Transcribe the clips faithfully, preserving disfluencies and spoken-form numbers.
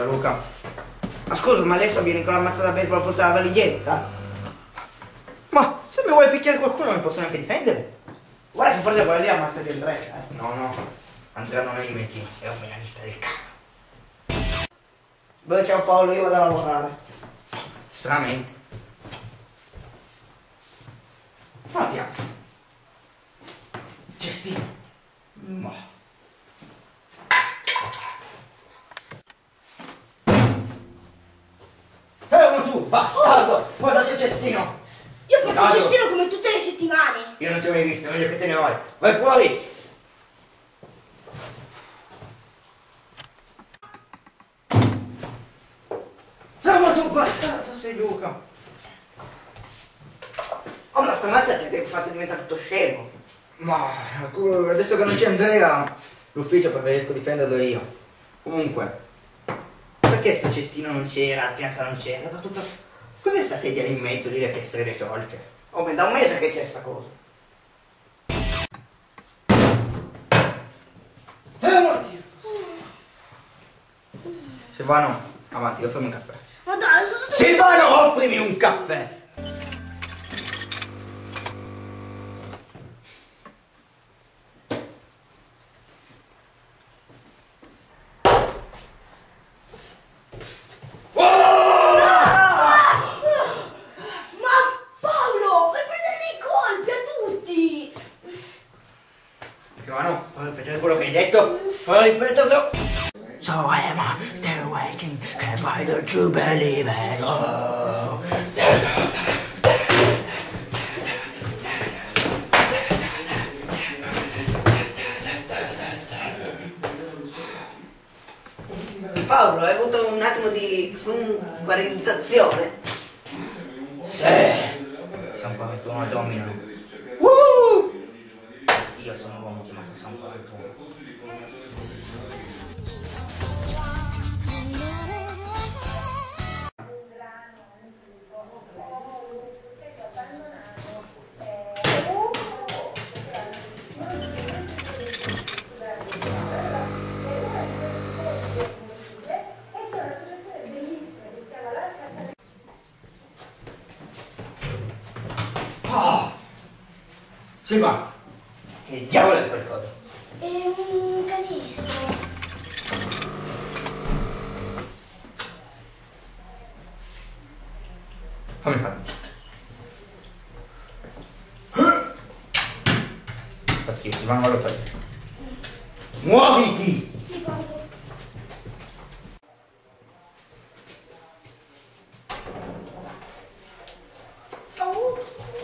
Luca. Ma scusa, ma adesso vieni con la mazza da baseball al posto della valigetta? Ma se mi vuoi picchiare qualcuno mi posso neanche difendere. Guarda che forse quella lì è la mazza di Andrea, eh. No, no, Andrea non è Juventino, è un milanista del cavolo. Dove c'è Paolo, io vado a lavorare. Stranamente. Guardiamo. Cestino. Ma. Fermo tu, bastardo! Oh. Guarda sul cestino! Io porto il cestino come tutte le settimane! Io non ti ho mai visto, meglio che te ne vai! Vai fuori! Fermo tu, bastardo! Sei Luca! Oh, ma stamattina ti hai fatto diventare tutto scemo! Ma adesso che non c'è Andrea, l'ufficio preferisco difenderlo io. Comunque, perché sto cestino non c'era, la pianta non c'era? Tutto... Cos'è sta sedia lì in mezzo, lì per essere retolte? Oh, ma da un mese che c'è sta cosa. Fermati! Silvano, avanti, offrimi un caffè. Ma dai, sono tutto... Silvano, offrimi un caffè! Silvano, puoi ripetere quello che hai detto? Puoi ripeterlo? So am I still waiting, can't find the true believer. Oh. Paolo, hai avuto un attimo di sunquarizzazione? Sì. Sono quarantuno dominano. Uh! Io sono l'uomo chiamato San quarantuno. Oh! Silvano! Che diavolo è qualcosa? È un canistro. Fammi fare. Fa schifo, Silvano, vado a togliere. Muoviti! Si guarda. Oh.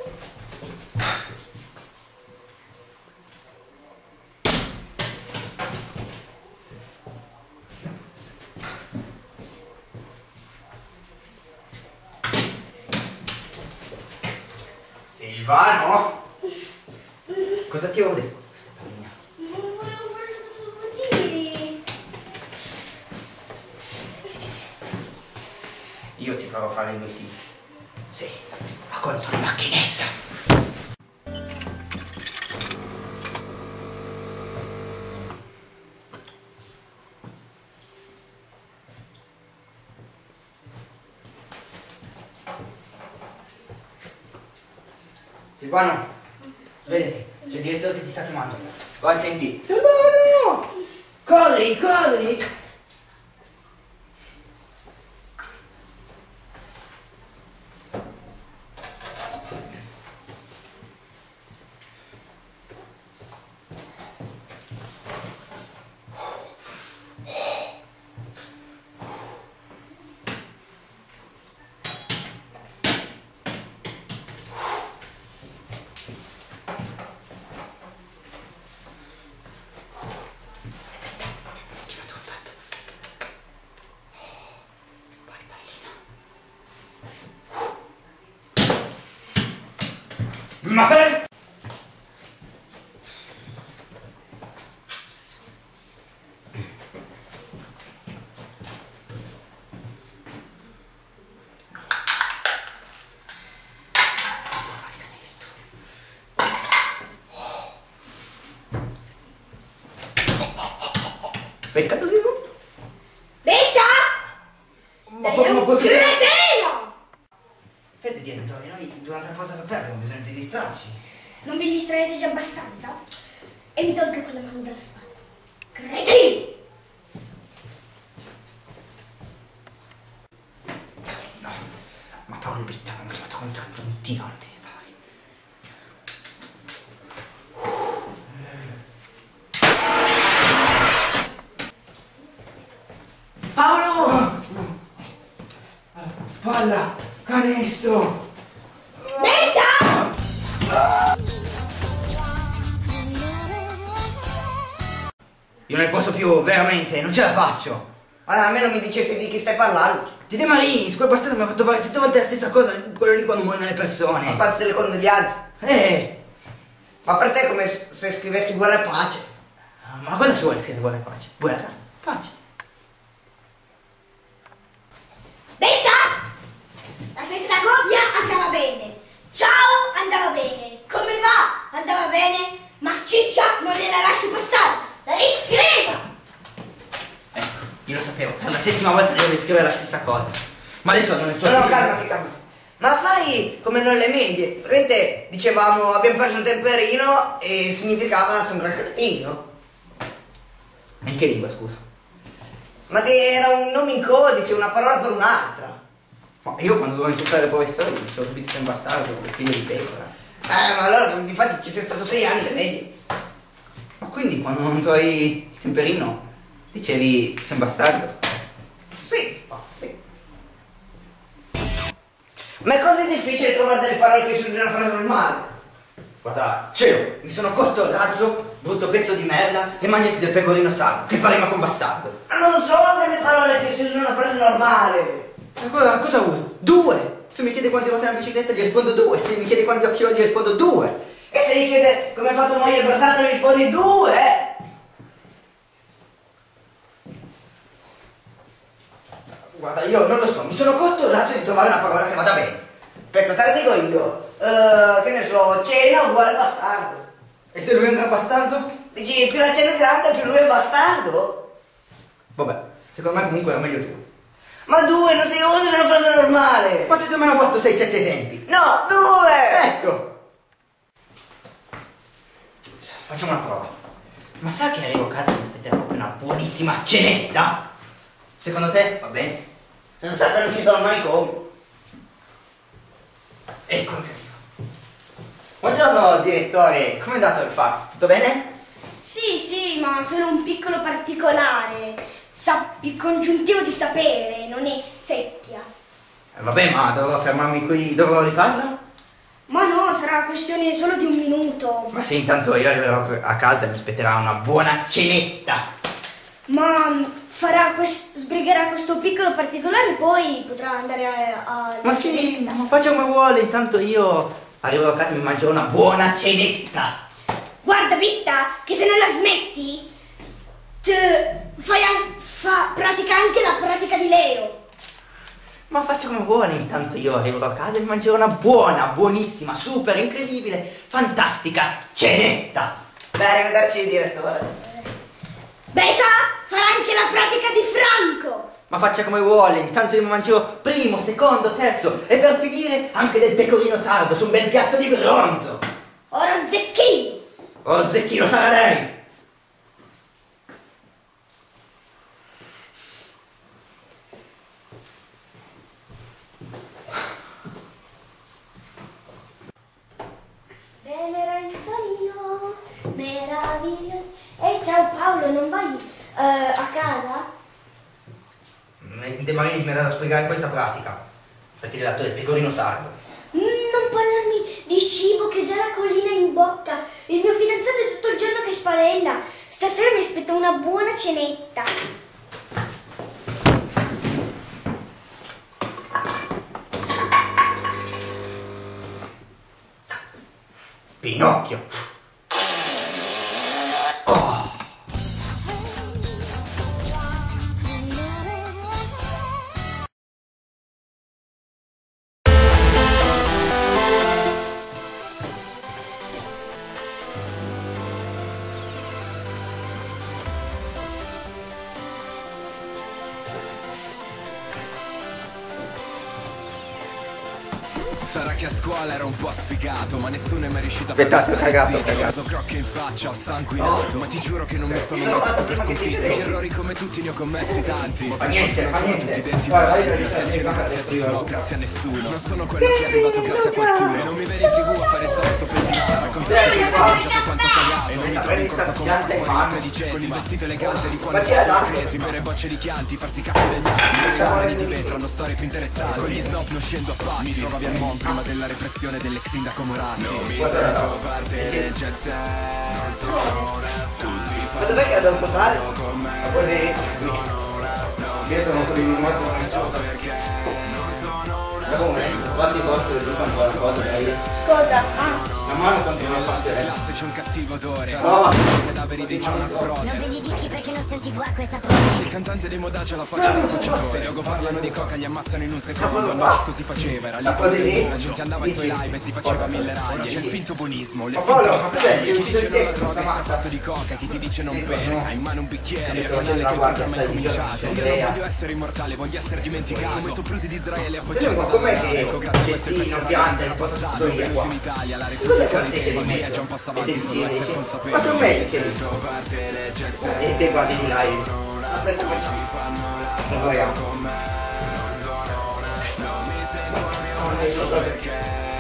Silvano? Cosa ti avevo detto questa pallina? Non volevo fare sotto due tiri. Io ti farò fare i due tiri. Sì, ma contro la macchinetta. Silvano, svegliati, c'è il direttore che ti sta chiamando. Vai, senti. Silvano! Corri, corri! Ma per... Peccato Silvano? Becca! Vedi direttore, noi durante la pausa caffè abbiamo bisogno di distrarci. Non vi distraete già abbastanza? E mi tolgo quella mano dalla spada. Cretino! No, ma Paolo Bitta mi ha chiamato con tanto un tiro, lo deve fare. Paolo! Palla! Canestro! Betta! Io non ne posso più, veramente, non ce la faccio. Ma a me non mi dicessi di chi stai parlando. Di De Marinis, quel bastardo mi ha fatto fare sette volte la stessa cosa, quello lì quando muoiono le persone. Ma farsi delle condoglianze. Eh! Ma per te è come se scrivessi guerra e pace. Ma cosa ci vuole scrivere guerra e pace? Guerra? Pace. Betta! La sesta coppia andava bene. Ciao, andava bene. Come va? Andava bene. Ma Ciccia non gliela lasci passare. La riscriva! Ecco, io lo sapevo, per la settima volta devo riscrivere la stessa cosa. Ma adesso non è solo... No, no, calmati, calmati. Ma fai come noi le medie. Praticamente dicevamo abbiamo perso un temperino e significava sembrare cretino. In che lingua, scusa? Ma che era un nome in codice, una parola per un'altra. Ma io quando dovevo insultare il professore dicevo subito sei un bastardo, un figlio di pecora. Eh, ma allora infatti ci sei stato sei anni le medie. Ma quindi quando non trovi il temperino dicevi sei un bastardo? Sì, oh, sì. Ma è così difficile trovare delle parole che si una frase normale. Guarda, cielo, mi sono cotto il razzo, brutto pezzo di merda e magneti del pecorino sano, che fa rima con bastardo. Ma non sono delle parole che si usano una frase normale. Ma cosa, cosa uso? Due! Se mi chiede quanti volte la bicicletta gli rispondo due, se mi chiede quanti occhi ho gli rispondo due. E se gli chiede come hai fatto morire il bastardo gli rispondi due. Guarda, io non lo so, mi sono cotto il razzo di trovare una parola che vada bene. Aspetta, te la dico io. Uh, che ne so, cena uguale bastardo. E se lui è un gran bastardo? Dici, più la cena è grande, più lui è bastardo? Vabbè, secondo me comunque era meglio due. Ma due, non ti usi una frase normale. Ma se tu me ne ho fatto sei sette esempi. No, due! Ecco. Facciamo una prova. Ma sa che arrivo a casa e mi aspetterà proprio una buonissima cenetta? Secondo te va bene? Se non sai che è uscito dal manicomio. Eccolo che arriva. Buongiorno direttore, come è andato il fax? Tutto bene? Sì, sì, ma solo un piccolo particolare. Sa il congiuntivo di sapere, non è seppia. Eh, vabbè, ma dovrò fermarmi qui, dovrò rifarlo? Ma no, sarà questione solo di un minuto. Ma sì, intanto io arriverò a casa e mi aspetterà una buona cenetta. Ma farà quest- sbrigherà questo piccolo particolare, poi potrà andare a... a Ma sì, ma faccia come vuole, intanto io arriverò a casa e mi mangio una buona cenetta. Guarda Bitta, che se non la smetti, te fai an- fa- pratica anche la pratica di Leo. Ma faccia come vuole, intanto io arriverò a casa e mi mangerò una buona, buonissima, super, incredibile, fantastica cenetta. Beh, arrivederci direttore. Beh, sa, farà anche la pratica di Franco. Ma faccia come vuole, intanto io mi mangerò primo, secondo, terzo e per finire anche del pecorino sardo su un bel piatto di bronzo. Ora zecchino. Oh, zecchino sarà lei. Venerenzo meraviglioso. Ehi, ciao Paolo, non vai uh, a casa? De Marinis mi ha dato a spiegare questa pratica, perché gli ha dato del pecorino sardo. Mm, non parlarmi di cibo che ho già la collina in bocca. Il mio fidanzato è tutto il giorno che spadella. Stasera mi aspetta una buona cenetta. Pinocchio. Oh. Sarà che a scuola ero un po' sfigato, ma nessuno è mai riuscito a Aspetta, farmi ho cagato, ho stare zitto. cagato. Ho crocche in faccia, ho sanguinato, ma ti giuro che non mi sono sono mai fatto dato per prima che ti sconfitto. sedessi. Errori come tutti ne ho commessi tanti, ma Fa per niente, fortuna fa non tutti niente. identici. Guarda, io Grazie io al cielo, io grazie a io tutti, io no, grazie a nessuno. Non sono quello che è arrivato grazie a qualcuno. Non mi vedi in tv a fare il salotto pettinato, con tutto Vieni il qua. mangiato quanto cagato. E non mi trovi Prendi in corso sta con pianta in mano. con il vestito elegante di Ma quando chi è ero l'acqua? cresi, bere bocce di chianti, farsi cazzo degli altri. Le mani di vetro hanno storie più interessanti. Con gli snob non scendo a patti. Mi trovavi al Mon prima della repressione dell'ex sindaco Moratti. Non mi sento parte del jet set. Ma dov'è che la devo comprare? Ma quelli... Io sono quelli di nuovo. Ma come? Quanti porti di quanto la cosa dai? Cosa? Ah. La mano quanto non parte? L'asse c'è un cattivo odore. Prova. Cadaveri dei Jonas Brothers. Non vendi dischi perché non sei un tivù a questa prova. Il cantante dei Modaci alla faccia da scocciatore. Logo parlano di coca, gli ammazzano in un secondo. Ma No, così faceva, era lì Ma così lì? la gente andava ai suoi live e si faceva mille raglie. C'è il finto buonismo, le Ma finte Paolo, ma cos'è? Si chi usa dice il no alla testo, droga è ammazza. strafatto di coca, chi ti dice non bene. Ha in mano un bicchiere, il Capito, canale che la il guardia, programma è sai, cominciato. dice, Io non Andrea. voglio essere immortale, voglio essere dimenticato. Come soprusi di Israele Se appoggiato no, ma com'è alla- che Ecco, grazie a queste cestino, pezze piante, ragazze il del passato, passato via qua? in Italia la Cos'è Repubblica che siete di è mezzo? già un passo E avanti, te solo essere dici? consapevoli. Ma sono me che siete Sento parte del jet set. E te guardi di live. Aspetta, facciamo. Proviamo. Non mi sento perché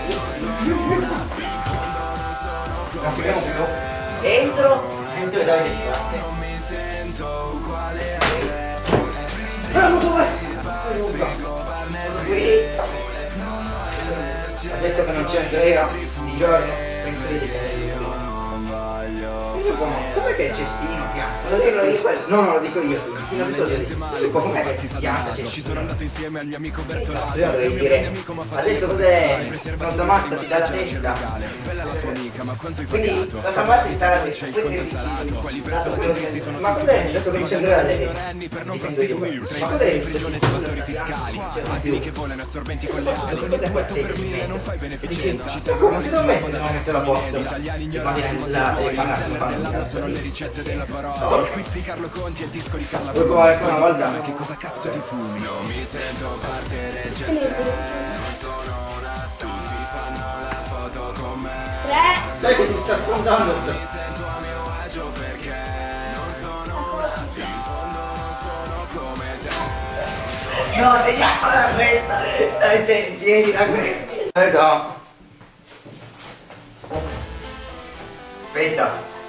non chiudiamo più. Entro. Entro e dai di parte. non mi sento uguale a te. Ah, ma dove? Sono qui. Adesso che non c'è Andrea, di giorno, penso di com'è che è il cestino pianto? Lo dico io quello? No, no, lo dico io. Fino adesso lo dico. Com'è che è pianto? Ci sono andato insieme al mio amico Bertolazzo. Io dovevi dire, adesso cos'è? Non ammazza, ti dà la testa. Bella la tua amica, ma quanto hai Quindi pagato? la fammazza ti dà la C'è testa. il Poi conto ti salato. Quali dato quello personaggi che- sono Ma tutti cos'è? Adesso comincia a andare lei. minorenni per non Dipendo io. prostituirsi. Ma Tra cos'è i questo? prigioni ed evasori fiscali. Asini che volano assorbenti con le ali. Cos'è quel Tu segno per di mille mezzo? non fai E beneficenza. dici, Ci ma serve come una si deve mettere? settimana Non mettere a posto. Gli italiani Ti ignoranti parli ma là, se devi vuoi. Il parlare, seller parli. dell'anno sono le ricette della parola. Oh. Il quiz di Carlo Conti e il disco di Carla Vuoi provare ancora una volta? Ma che cosa cazzo ti fumi? Non mi sento parte del jet set. Tutti fanno la foto con me. Tre. Sai che si sta sfondando sto. Mi sento a mio agio perché non sono in fondo non sono come te. No, vediamo la questa. Dai, te, tieni la questa. Aspetta. Aspetta.